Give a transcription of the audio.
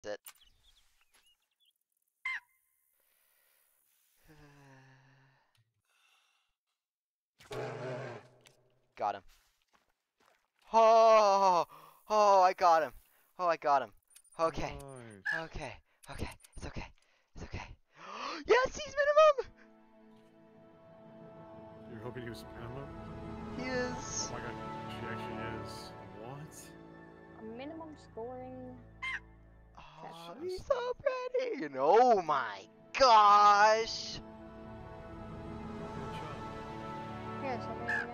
it. Got him. Oh, oh, I got him. Oh, I got him. Okay, Nice. okay, okay. It's okay. It's okay. Yes, he's minimum. You're hoping he was minimum? He is. Oh my god, she actually is. What? A minimum scoring. Oh, Chestnut. he's so pretty. And oh my gosh. Good job. Yes, I mean,